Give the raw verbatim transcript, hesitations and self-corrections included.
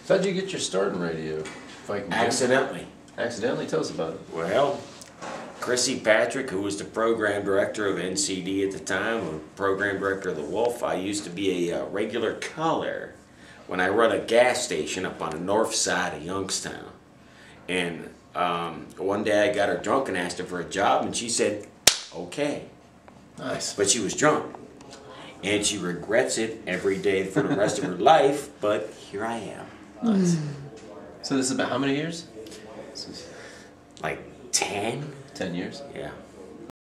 How'd you get your start in radio, Viking Jim? Accidentally. Accidentally? Tell us about it. Well, Chrissy Patrick, who was the program director of N C D at the time, or program director of the Wolf, I used to be a uh, regular caller when I run a gas station up on the north side of Youngstown. And um, one day I got her drunk and asked her for a job, and she said, okay. Nice. But she was drunk. And she regrets it every day for the rest of her life, but here I am. Nice. So this is about how many years? Like ten? Ten years? Yeah.